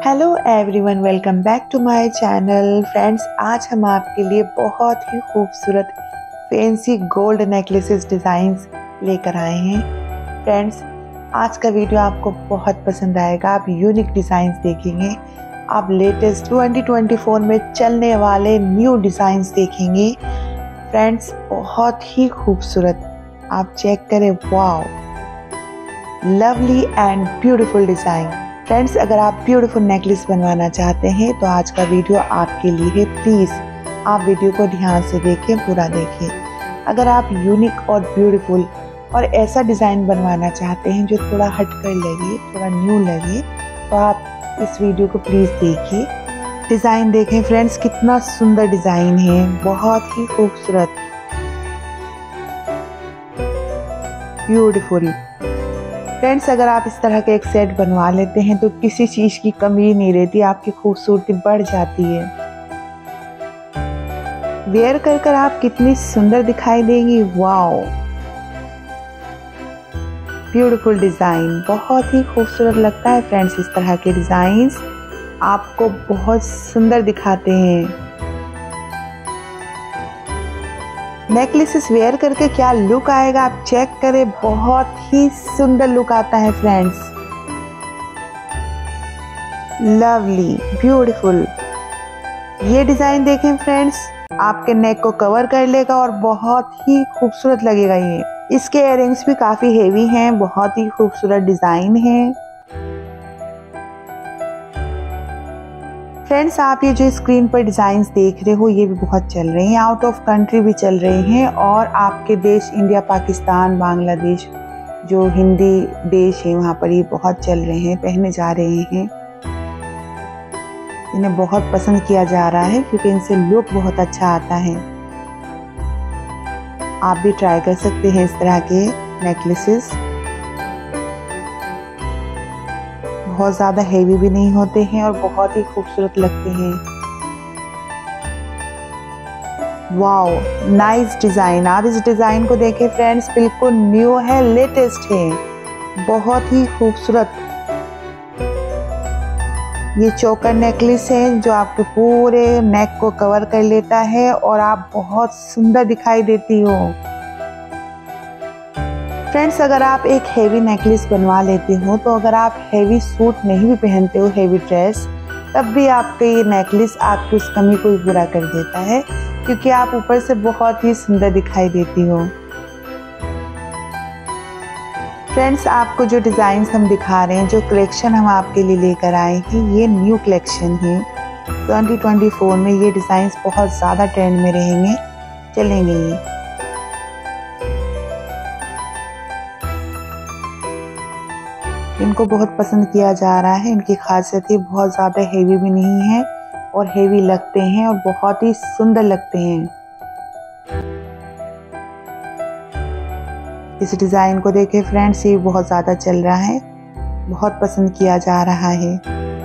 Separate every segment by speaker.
Speaker 1: Hello everyone, welcome back to my channel. Friends, आज हम आपके लिए बहुत ही खूबसूरत फैंसी गोल्ड नेकलेसेस डिज़ाइंस लेकर आए हैं। फ्रेंड्स, आज का वीडियो आपको बहुत पसंद आएगा। आप यूनिक डिज़ाइंस देखेंगे, आप लेटेस्ट 2024 में चलने वाले न्यू डिज़ाइंस देखेंगे। फ्रेंड्स, बहुत ही खूबसूरत, आप चेक करें, wow, lovely and beautiful design. Friends, अगर आप ब्यूटीफुल नेकलेस बनवाना चाहते हैं तो आज का वीडियो आपके लिए है। प्लीज़ आप वीडियो को ध्यान से देखें, पूरा देखें। अगर आप यूनिक और ब्यूटीफुल और ऐसा डिज़ाइन बनवाना चाहते हैं जो थोड़ा हटकर लगे, थोड़ा न्यू लगे, तो आप इस वीडियो को प्लीज़ देखिए। डिज़ाइन देखें फ्रेंड्स, कितना सुंदर डिज़ाइन है, बहुत ही खूबसूरत, ब्यूटीफुल। फ्रेंड्स, अगर आप इस तरह के एक सेट बनवा लेते हैं तो किसी चीज़ की कमी नहीं रहती, आपकी खूबसूरती बढ़ जाती है। वेयर कर कर आप कितनी सुंदर दिखाई देंगी। वाओ, ब्यूटीफुल डिज़ाइन, बहुत ही खूबसूरत लगता है। फ्रेंड्स, इस तरह के डिज़ाइंस आपको बहुत सुंदर दिखाते हैं। नेकलेसेस वेयर करके क्या लुक आएगा आप चेक करें, बहुत ही सुंदर लुक आता है। Friends, lovely, beautiful. ये डिज़ाइन देखें फ्रेंड्स, आपके नेक को कवर कर लेगा और बहुत ही खूबसूरत लगेगा। ये इसके इयररिंग्स भी काफ़ी हेवी हैं, बहुत ही खूबसूरत डिज़ाइन है। फ्रेंड्स, आप ये जो स्क्रीन पर डिज़ाइंस देख रहे हो, ये भी बहुत चल रहे हैं, आउट ऑफ कंट्री भी चल रहे हैं, और आपके देश इंडिया, पाकिस्तान, बांग्लादेश, जो हिंदी देश है वहाँ पर ये बहुत चल रहे हैं, पहने जा रहे हैं। इन्हें बहुत पसंद किया जा रहा है क्योंकि इनसे लुक बहुत अच्छा आता है। आप भी ट्राई कर सकते हैं इस तरह के नेकलेसेस। बहुत ज़्यादा हेवी भी नहीं होते हैं और बहुत ही खूबसूरत लगते हैं। Wow, nice design. आप इस डिज़ाइन को देखें फ्रेंड्स, बिल्कुल न्यू है, लेटेस्ट है, बहुत ही खूबसूरत। ये चोकर नेकलेस है जो आपके पूरे नेक को कवर कर लेता है और आप बहुत सुंदर दिखाई देती हो। फ्रेंड्स, अगर आप एक हेवी नेकलेस बनवा लेते हो तो अगर आप हेवी सूट नहीं भी पहनते हो, हेवी ड्रेस, तब भी आपका ये नेकलेस आपकी उस कमी को भी पूरा कर देता है, क्योंकि आप ऊपर से बहुत ही सुंदर दिखाई देती हो। फ्रेंड्स, आपको जो डिज़ाइंस हम दिखा रहे हैं, जो कलेक्शन हम आपके लिए लेकर आए हैं, ये न्यू कलेक्शन है। 2024 में ये डिज़ाइंस बहुत ज़्यादा ट्रेंड में रहेंगे, चलेंगे ये। इनको बहुत पसंद किया जा रहा है। इनकी खासियत ही बहुत ज़्यादा हेवी भी नहीं है और हेवी लगते हैं और बहुत ही सुंदर लगते हैं। इस डिज़ाइन को देखें फ्रेंड्स, ये बहुत ज़्यादा चल रहा है, बहुत पसंद किया जा रहा है।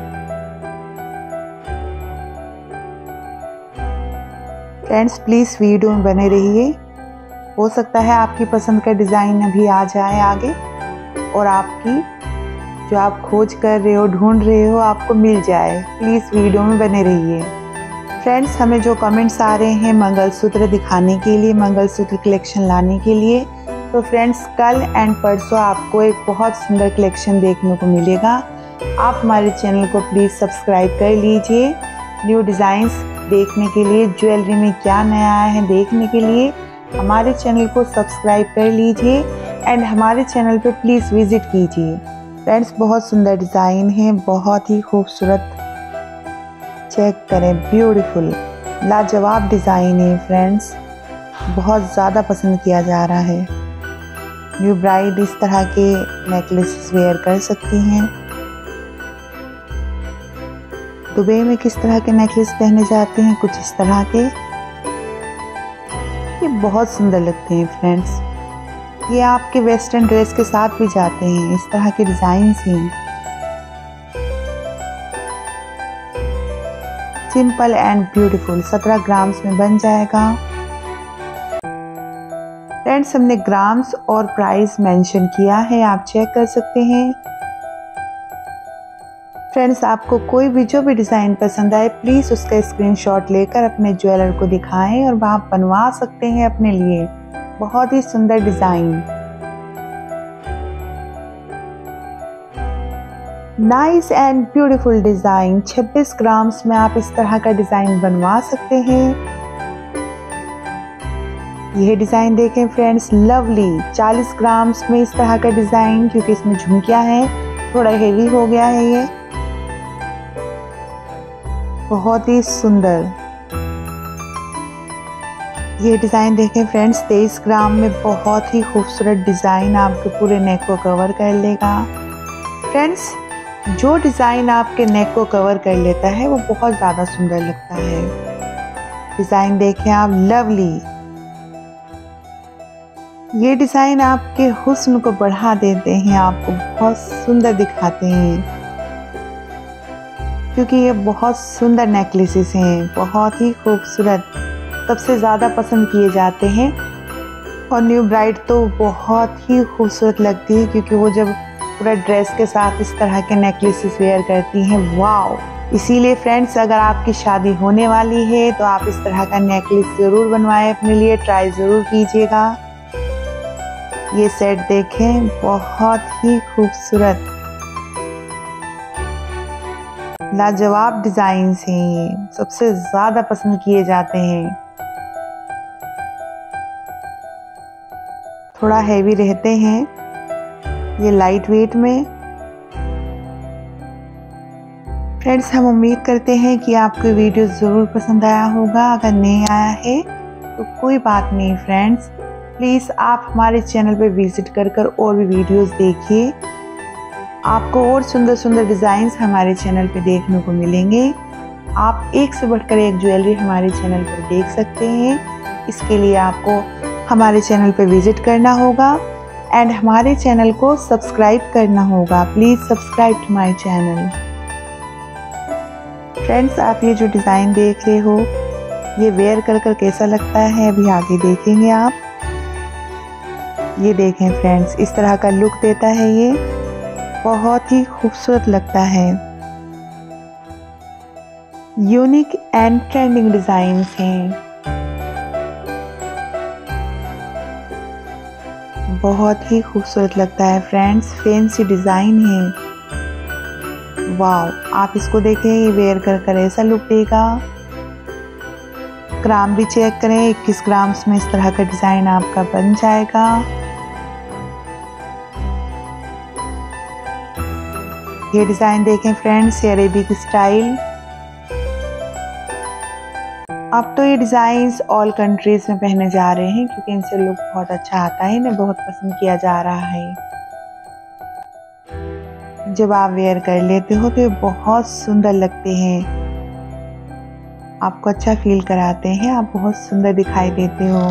Speaker 1: फ्रेंड्स, प्लीज़ वीडियो में बने रहिए, हो सकता है आपकी पसंद का डिज़ाइन अभी आ जाए आगे और आपकी जो आप खोज कर रहे हो, ढूंढ रहे हो, आपको मिल जाए। प्लीज़ वीडियो में बने रहिए। फ्रेंड्स, हमें जो कमेंट्स आ रहे हैं मंगलसूत्र दिखाने के लिए, मंगलसूत्र कलेक्शन लाने के लिए, तो फ्रेंड्स कल एंड परसों आपको एक बहुत सुंदर कलेक्शन देखने को मिलेगा। आप हमारे चैनल को प्लीज़ सब्सक्राइब कर लीजिए। न्यू डिज़ाइंस देखने के लिए, ज्वेलरी में क्या नया आया है देखने के लिए हमारे चैनल को सब्सक्राइब कर लीजिए एंड हमारे चैनल पर प्लीज़ विज़िट कीजिए। फ्रेंड्स, बहुत सुंदर डिज़ाइन है, बहुत ही खूबसूरत, चेक करें, ब्यूटीफुल, लाजवाब डिज़ाइन है। फ्रेंड्स, बहुत ज़्यादा पसंद किया जा रहा है। न्यू ब्राइड इस तरह के नेकलेसेस वेयर कर सकती हैं। दुबई में किस तरह के नेकलेस पहने जाते हैं, कुछ इस तरह के, ये बहुत सुंदर लगते हैं। फ्रेंड्स, ये आपके वेस्टर्न ड्रेस के साथ भी जाते हैं, इस तरह के डिज़ाइंस हैं। सिंपल एंड ब्यूटीफुल, 17 ग्राम्स में बन जाएगा। फ्रेंड्स, हमने ग्राम्स और प्राइस मेंशन किया है, आप चेक कर सकते हैं। फ्रेंड्स, आपको कोई भी जो भी डिज़ाइन पसंद आए प्लीज़ उसका स्क्रीनशॉट लेकर अपने ज्वेलर को दिखाएं और वहाँ बनवा सकते हैं अपने लिए बहुत ही सुंदर design. Nice and beautiful design. 26 grams में आप इस तरह का डिज़ाइन बनवा सकते हैं। यह डिज़ाइन देखें फ्रेंड्स, लवली। 40 ग्राम्स में इस तरह का डिज़ाइन, क्योंकि इसमें झुमकियाँ हैं, थोड़ा हेवी हो गया है ये, बहुत ही सुंदर। ये डिज़ाइन देखें फ्रेंड्स, 23 ग्राम में बहुत ही खूबसूरत डिज़ाइन आपके पूरे नेक को कवर कर लेगा। फ्रेंड्स, जो डिज़ाइन आपके नेक को कवर कर लेता है वो बहुत ज़्यादा सुंदर लगता है। डिज़ाइन देखें आप, लवली। ये डिज़ाइन आपके हुस्न को बढ़ा देते हैं, आपको बहुत सुंदर दिखाते हैं, क्योंकि ये बहुत सुंदर नेकलेसेस हैं, बहुत ही खूबसूरत, सबसे ज़्यादा पसंद किए जाते हैं। और न्यू ब्राइड तो बहुत ही खूबसूरत लगती है, क्योंकि वो जब पूरा ड्रेस के साथ इस तरह के नेकलेसेस वेयर करती हैं, वाओ। इसीलिए फ्रेंड्स, अगर आपकी शादी होने वाली है तो आप इस तरह का नेकलेस ज़रूर बनवाएं अपने लिए, ट्राई ज़रूर कीजिएगा। ये सेट देखें, बहुत ही खूबसूरत, लाजवाब डिज़ाइंस हैं, ये सबसे ज़्यादा पसंद किए जाते हैं। थोड़ा हैवी रहते हैं, ये लाइट वेट में। फ्रेंड्स, हम उम्मीद करते हैं कि आपको वीडियो ज़रूर पसंद आया होगा। अगर नहीं आया है तो कोई बात नहीं फ्रेंड्स, प्लीज़ आप हमारे चैनल पे विज़िट कर और भी वीडियोस देखिए। आपको और सुंदर सुंदर डिज़ाइंस हमारे चैनल पे देखने को मिलेंगे। आप एक से बढ़कर एक ज्वेलरी हमारे चैनल पर देख सकते हैं। इसके लिए आपको हमारे चैनल पे विज़िट करना होगा एंड हमारे चैनल को सब्सक्राइब करना होगा। Please subscribe to my channel. Friends, आप ये जो डिज़ाइन देख रहे हो, ये वेयर कर कैसा लगता है अभी आगे देखेंगे आप। ये देखें फ्रेंड्स, इस तरह का लुक देता है, ये बहुत ही खूबसूरत लगता है। यूनिक एंड ट्रेंडिंग डिज़ाइंस हैं, बहुत ही खूबसूरत लगता है फ्रेंड्स, फैंसी डिज़ाइन है, वाओ। आप इसको देखें, ये वेयर कर ऐसा लुक देगा। ग्राम भी चेक करें, 21 ग्राम्स में इस तरह का डिज़ाइन आपका बन जाएगा। ये डिज़ाइन देखें फ्रेंड्स, ये अरेबिक स्टाइल। अब तो ये डिज़ाइंस ऑल कंट्रीज़ में पहने जा रहे हैं, क्योंकि इनसे लुक बहुत अच्छा आता है, इन्हें बहुत पसंद किया जा रहा है। जब आप वेयर कर लेते हो तो ये बहुत सुंदर लगते हैं, आपको अच्छा फील कराते हैं, आप बहुत सुंदर दिखाई देते हो।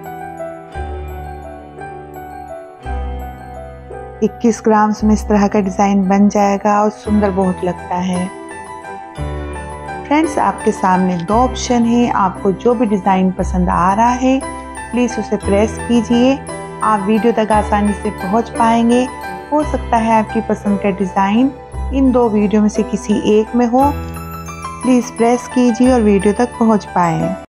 Speaker 1: 21 ग्राम्स में इस तरह का डिज़ाइन बन जाएगा और सुंदर बहुत लगता है। फ्रेंड्स, आपके सामने 2 ऑप्शन है, आपको जो भी डिज़ाइन पसंद आ रहा है प्लीज़ उसे प्रेस कीजिए, आप वीडियो तक आसानी से पहुंच पाएंगे। हो सकता है आपकी पसंद का डिज़ाइन इन 2 वीडियो में से किसी एक में हो, प्लीज़ प्रेस कीजिए और वीडियो तक पहुंच पाएँ।